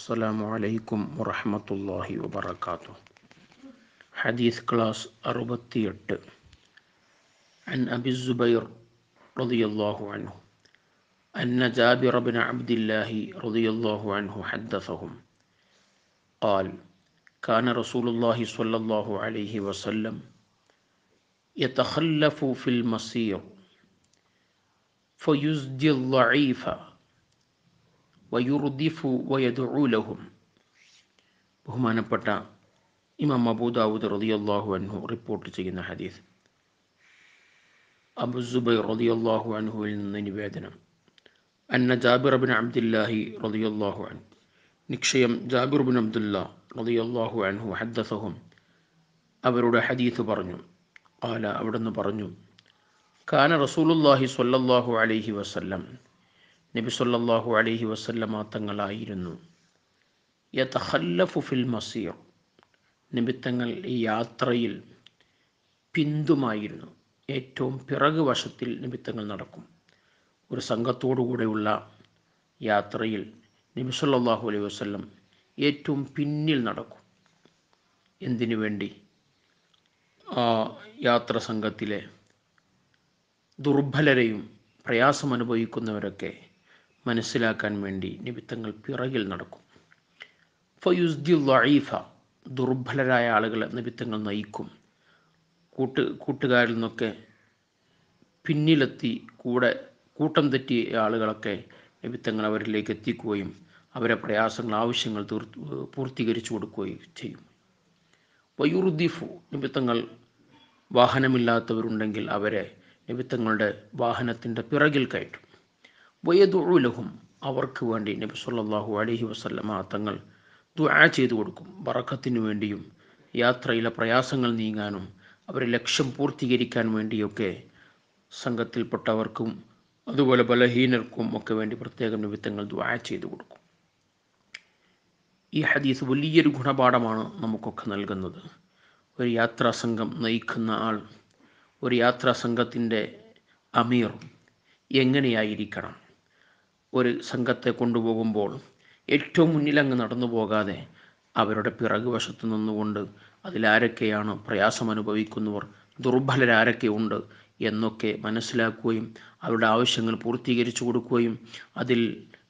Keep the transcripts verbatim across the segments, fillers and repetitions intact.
السلام عليكم ورحمة الله وبركاته. حديث كلاس أربعة عن أبي الزبير رضي الله عنه أن جابر بن عبد الله رضي الله عنه حدثهم قال كان رسول الله صلى الله عليه وسلم يتخلف في المسير فيزجي الضعيف വയുർദിഫു വയദഉ ലഹും. ബഹുമാനപ്പെട്ട ഇമാം അബൂ ദാവൂദ് റളിയല്ലാഹു അൻഹു റിപ്പോർട്ട് ചെയ്യുന്ന ഹദീസ്. അബൂ സുബൈർ റളിയല്ലാഹു അൻഹുവിൽ നിന്ന് നിവേദനം. അന്ന ജാബിർ ബിൻ അബ്ദുല്ലാഹി റളിയല്ലാഹു അൻഹു, നിശ്ചയം ജാബിർ ബിൻ അബ്ദുല്ലാ റളിയല്ലാഹു അൻഹു ഹദ്ദസഹും, അവരുടെ ഹദീസ് പറഞ്ഞു. ഖാല, അവിടുന്ന് പറഞ്ഞു, കാന റസൂലുള്ളാഹി സ്വല്ലല്ലാഹു അലൈഹി വസല്ലം, നബി സല്ലല്ലാഹു അലൈഹി വസല്ലമ തങ്ങളായിരുന്നു, യതഖല്ലഫു ഫിൽ മസീർ, നബി തങ്ങൾ ഈ യാത്രയിൽ പിന്തുമായിരുന്നു, ഏറ്റവും പിറകു വശത്തിൽ നബി തങ്ങൾ നടക്കും. ഒരു സംഘത്തോടുകൂടെയുള്ള യാത്രയിൽ നബി സല്ലല്ലാഹു അലൈഹി വസല്ലം ഏറ്റവും പിന്നിൽ നടക്കും. എന്തിനു വേണ്ടി? ആ യാത്ര സംഘത്തിലെ ദുർബലരെയും പ്രയാസമനുഭവിക്കുന്നവരൊക്കെ മനസ്സിലാക്കാൻ വേണ്ടി നിബിത്തങ്ങൾ പിറകിൽ നടക്കും. ഫയുസ്ദി ളഈഫ, ദുർബലരായ ആളുകളെ നിബിത്തങ്ങൾ നയിക്കും. കൂട്ട് കൂട്ടുകാരിൽ നിന്നൊക്കെ പിന്നിലെത്തി കൂടെ കൂട്ടം തെറ്റിയ ആളുകളൊക്കെ നിബിത്തങ്ങൾ അവരിലേക്ക് എത്തിക്കുകയും അവരെ പ്രയാസങ്ങൾ, ആവശ്യങ്ങൾ തീർ പൂർത്തീകരിച്ചു കൊടുക്കുകയും ചെയ്യും. വയുർദിഫു, നിബിത്തങ്ങൾ വാഹനമില്ലാത്തവരുണ്ടെങ്കിൽ അവരെ നിബിത്തങ്ങളുടെ വാഹനത്തിൻ്റെ പിറകിൽ കയറ്റും. വയദഉ ലഹും, അവർക്ക് വേണ്ടി നബി സല്ലല്ലാഹു അലൈഹി വസല്ലമ തങ്ങൾ ദുആ ചെയ്തു കൊടുക്കും. ബറക്കത്തിനു വേണ്ടിയും യാത്രയിലെ പ്രയാസങ്ങൾ നീങ്ങാനും അവരെ ലക്ഷ്യം പൂർത്തീകരിക്കാൻ വേണ്ടിയൊക്കെ സംഘത്തിൽപ്പെട്ടവർക്കും അതുപോലെ ബലഹീനർക്കും ഒക്കെ വേണ്ടി പ്രത്യേകം നബി തങ്ങൾ ദുആ ചെയ്തു കൊടുക്കും. ഈ ഹദീസ് വലിയൊരു ഗുണപാഠമാണ് നമുക്കൊക്കെ നൽകുന്നത്. ഒരു യാത്രാ സംഘം നയിക്കുന്ന ആൾ, ഒരു യാത്രാ സംഘത്തിൻ്റെ അമീർ എങ്ങനെയായിരിക്കണം? ഒരു സംഘത്തെ കൊണ്ടുപോകുമ്പോൾ ഏറ്റവും മുന്നിലങ്ങ് നടന്നു പോകാതെ അവരുടെ പിറകു വശത്ത് നിന്നുകൊണ്ട് അതിലാരൊക്കെയാണ് പ്രയാസം അനുഭവിക്കുന്നവർ, ദുർബലരാരൊക്കെ ഉണ്ട് എന്നൊക്കെ മനസ്സിലാക്കുകയും അവരുടെ ആവശ്യങ്ങൾ പൂർത്തീകരിച്ചു കൊടുക്കുകയും അതിൽ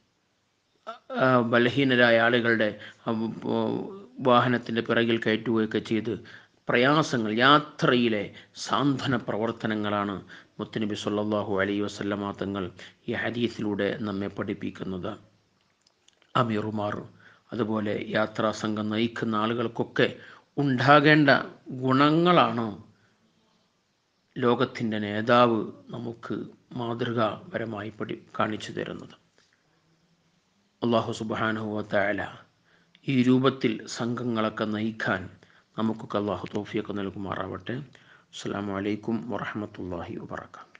ബലഹീനരായ ആളുകളുടെ വാഹനത്തിൻ്റെ പിറകിൽ കയറ്റുകയൊക്കെ ചെയ്ത് പ്രയാസങ്ങൾ, യാത്രയിലെ സാന്ത്വന പ്രവർത്തനങ്ങളാണ് മുത്തുനബി സല്ലല്ലാഹു അലൈഹി വസല്ലമ തങ്ങൾ ഈ ഹദീസിലൂടെ നമ്മെ പഠിപ്പിക്കുന്നത്. അമീറുമാർ അതുപോലെ യാത്രാ സംഘം നയിക്കുന്ന ആളുകൾക്കൊക്കെ ഉണ്ടാകേണ്ട ഗുണങ്ങളാണ് ലോകത്തിൻ്റെ നേതാവ് നമുക്ക് മാതൃകാപരമായി പഠി കാണിച്ചു തരുന്നത്. അല്ലാഹു സുബ്ഹാനഹു വ തആല ഈ രൂപത്തിൽ സംഘങ്ങളൊക്കെ നയിക്കാൻ നമുക്കൊക്കെ അല്ലാഹു തൗഫീഖ് നൽകുമാറാവട്ടെ. അസ്സലാമു അലൈക്കും വറഹ്മത്തുള്ളാഹി വബറകാതുഹു.